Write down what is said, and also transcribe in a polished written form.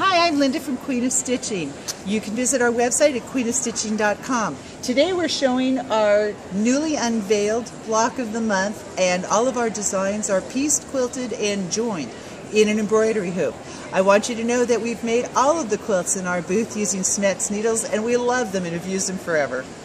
Hi, I'm Linda from Queen of Stitching. You can visit our website at queenofstitching.com. Today we're showing our newly unveiled block of the month, and all of our designs are pieced, quilted, and joined in an embroidery hoop. I want you to know that we've made all of the quilts in our booth using Smets needles, and we love them and have used them forever.